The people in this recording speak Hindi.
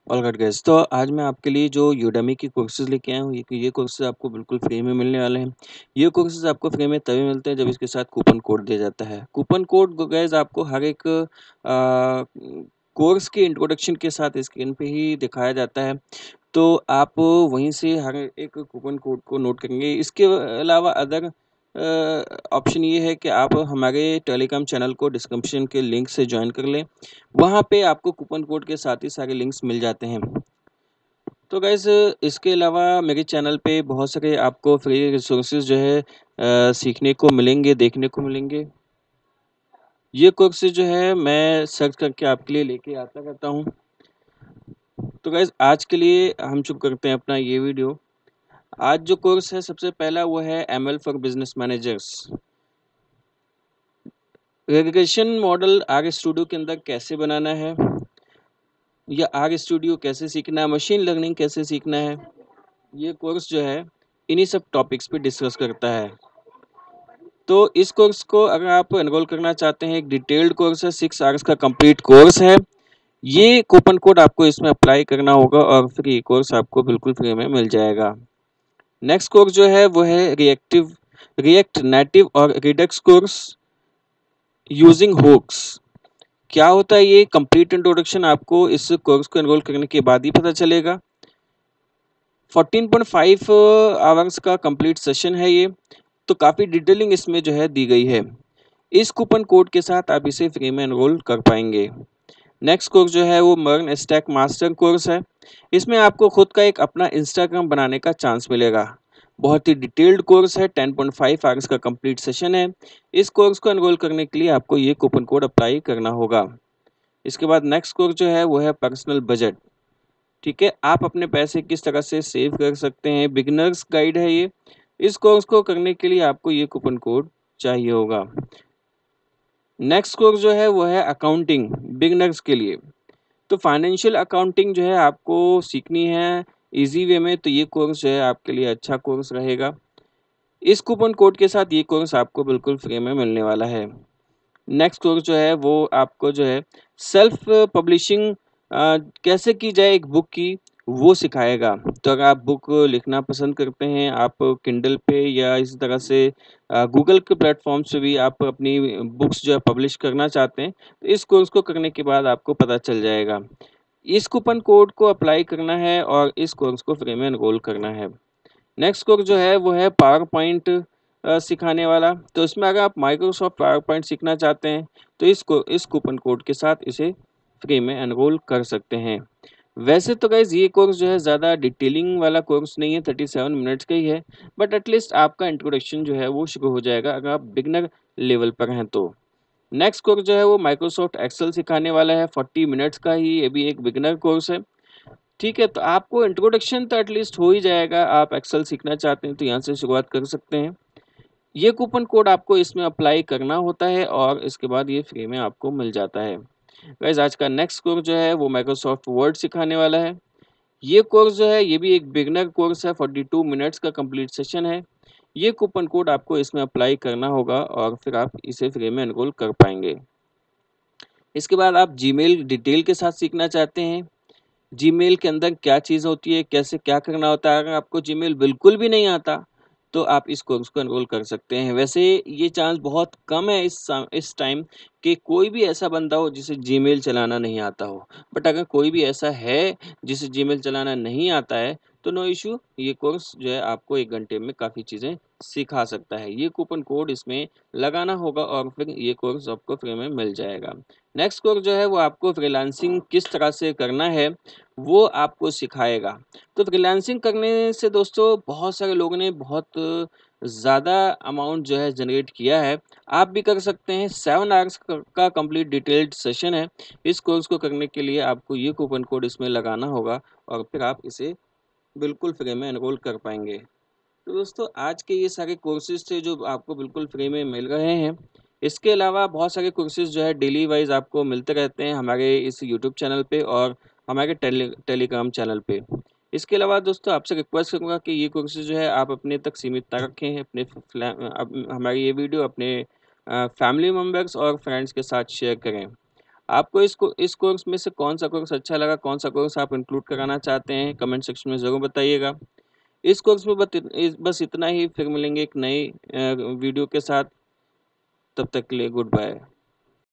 ऑलराइट गाइस, तो आज मैं आपके लिए जो यूडेमी की कोर्सेज़ लेके आया हूँ, ये कोर्सेज़ आपको बिल्कुल फ्री में मिलने वाले हैं। ये कोर्सेज़ आपको फ्री में तभी मिलते हैं जब इसके साथ कूपन कोड दिया जाता है। कूपन कोड गाइस आपको हर एक कोर्स के इंट्रोडक्शन के साथ स्क्रीन पे ही दिखाया जाता है, तो आप वहीं से हर एक कूपन कोड को नोट करेंगे। इसके अलावा अदर ऑप्शन ये है कि आप हमारे टेलीग्राम चैनल को डिस्क्रिप्शन के लिंक से जॉइन कर लें। वहाँ पे आपको कूपन कोड के साथ ही सारे लिंक्स मिल जाते हैं। तो गाइज़ इसके अलावा मेरे चैनल पे बहुत सारे आपको फ्री रिसोर्सेज़ जो है सीखने को मिलेंगे, देखने को मिलेंगे। ये कोर्सेज़ जो है मैं सर्च करके आपके लिए लेके आता रहता हूँ। तो गाइज़ आज के लिए हम शुरू करते हैं अपना ये वीडियो। आज जो कोर्स है सबसे पहला वो है ML for business managers. Regression model R studio के अंदर कैसे बनाना है या आर स्टूडियो कैसे सीखना है, मशीन लर्निंग कैसे सीखना है, ये कोर्स जो है इन्हीं सब टॉपिक्स पे डिस्कस करता है। तो इस कोर्स को अगर आप एनरोल करना चाहते हैं, एक डिटेल्ड कोर्स है, 6 आवर्स का कंप्लीट कोर्स है। ये कूपन कोड आपको इसमें अप्लाई करना होगा और फिर ये कोर्स आपको बिल्कुल फ्री में मिल जाएगा। नेक्स्ट कोर्स जो है वो है रिएक्ट नेटिव और रिडक्स कोर्स यूजिंग हुक्स। क्या होता है ये कंप्लीट इंट्रोडक्शन आपको इस कोर्स को एनरोल करने के बाद ही पता चलेगा। 14.5 आवर्स का कंप्लीट सेशन है ये, तो काफ़ी डिटेलिंग इसमें जो है दी गई है। इस कूपन कोड के साथ आप इसे फ्री में एनरोल कर पाएंगे। नेक्स्ट कोर्स जो है वो मर्न स्टैक मास्टर कोर्स है। इसमें आपको खुद का एक अपना इंस्टाग्राम बनाने का चांस मिलेगा। बहुत ही डिटेल्ड कोर्स है, 10.5 आवर्स का कंप्लीट सेशन है। इस कोर्स को एनरोल करने के लिए आपको ये कूपन कोड अप्लाई करना होगा। इसके बाद नेक्स्ट कोर्स जो है वो है पर्सनल बजट। ठीक है, आप अपने पैसे किस तरह से सेव कर सकते हैं, बिगिनर्स गाइड है ये। इस कोर्स को करने के लिए आपको ये कूपन कोड चाहिए होगा। नेक्स्ट कोर्स जो है वो है अकाउंटिंग बिगिनर्स के लिए। तो फाइनेंशियल अकाउंटिंग जो है आपको सीखनी है इजी वे में, तो ये कोर्स जो है आपके लिए अच्छा कोर्स रहेगा। इस कूपन कोड के साथ ये कोर्स आपको बिल्कुल फ्री में मिलने वाला है। नेक्स्ट कोर्स जो है वो आपको जो है सेल्फ पब्लिशिंग कैसे की जाए एक बुक की, वो सिखाएगा। तो अगर आप बुक लिखना पसंद करते हैं, आप किंडल पे या इसी तरह से गूगल के प्लेटफॉर्म से भी आप अपनी बुक्स जो है पब्लिश करना चाहते हैं, तो इस कोर्स को करने के बाद आपको पता चल जाएगा। इस कूपन कोड को अप्लाई करना है और इस कोर्स को फ्री में एनरोल करना है। नेक्स्ट कोर्स जो है वो है पावर पॉइंट सिखाने वाला। तो इसमें अगर आप माइक्रोसॉफ्ट पावर पॉइंट सीखना चाहते हैं, तो इस कूपन कोड के साथ इसे फ्री में एनरोल कर सकते हैं। वैसे तो गाइज ये कोर्स जो है ज़्यादा डिटेलिंग वाला कोर्स नहीं है, 37 मिनट्स का ही है, बट एटलीस्ट आपका इंट्रोडक्शन जो है वो शुरू हो जाएगा अगर आप बिगनर लेवल पर हैं तो। नेक्स्ट कोर्स जो है वो माइक्रोसॉफ्ट एक्सेल सिखाने वाला है, 40 मिनट्स का ही, ये भी एक बिगनर कोर्स है। ठीक है, तो आपको इंट्रोडक्शन तो एटलीस्ट हो ही जाएगा। आप एक्सेल सीखना चाहते हैं तो यहाँ से शुरुआत कर सकते हैं। ये कूपन कोड आपको इसमें अप्लाई करना होता है और इसके बाद ये फ्री में आपको मिल जाता है। गाइस आज का नेक्स्ट कोर्स जो है वो माइक्रोसॉफ्ट वर्ड सिखाने वाला है। ये कोर्स जो है ये भी एक बिगनर कोर्स है, 42 मिनट्स का कंप्लीट सेशन है। ये कूपन कोड आपको इसमें अप्लाई करना होगा और फिर आप इसे फ्री में एनरोल कर पाएंगे। इसके बाद आप जीमेल डिटेल के साथ सीखना चाहते हैं, जीमेल के अंदर क्या चीज़ होती है, कैसे क्या करना होता है। अगर आपको जीमेल बिल्कुल भी नहीं आता, तो आप इस कोर्स को एनरोल कर सकते हैं। वैसे ये चांस बहुत कम है इस टाइम कि कोई भी ऐसा बंदा हो जिसे जीमेल चलाना नहीं आता हो। बट अगर कोई भी ऐसा है जिसे जीमेल चलाना नहीं आता है, तो नो इश्यू, ये कोर्स जो है आपको 1 घंटे में काफ़ी चीज़ें सिखा सकता है। ये कूपन कोड इसमें लगाना होगा और फिर ये कोर्स आपको फ्री में मिल जाएगा। नेक्स्ट कोर्स जो है वो आपको फ्रीलांसिंग किस तरह से करना है, वो आपको सिखाएगा। तो फ्रीलांसिंग करने से दोस्तों बहुत सारे लोगों ने बहुत ज़्यादा अमाउंट जो है जनरेट किया है। आप भी कर सकते हैं। 7 आवर्स का कंप्लीट डिटेल्ड सेशन है। इस कोर्स को करने के लिए आपको ये कूपन कोड इसमें लगाना होगा और फिर आप इसे बिल्कुल फ्री में एनरोल कर पाएंगे। तो दोस्तों आज के ये सारे कोर्सेज़ थे जो आपको बिल्कुल फ्री में मिल रहे हैं। इसके अलावा बहुत सारे कोर्सेज़ जो है डेली वाइज़ आपको मिलते रहते हैं हमारे इस यूट्यूब चैनल पे और हमारे टेलीग्राम चैनल पे। इसके अलावा दोस्तों आपसे रिक्वेस्ट करूँगा कि ये कोर्सेज़ जो है आप अपने तक सीमित ना रखें, अपने हमारी ये वीडियो अपने फैमिली मेम्बर्स और फ्रेंड्स के साथ शेयर करें। आपको इस कोर्स में से कौन सा कोर्स अच्छा लगा, कौन सा कोर्स आप इंक्लूड कराना चाहते हैं, कमेंट सेक्शन में ज़रूर बताइएगा। इस कोर्स में बस इतना ही, फिर मिलेंगे एक नई वीडियो के साथ। तब तक के लिए गुड बाय।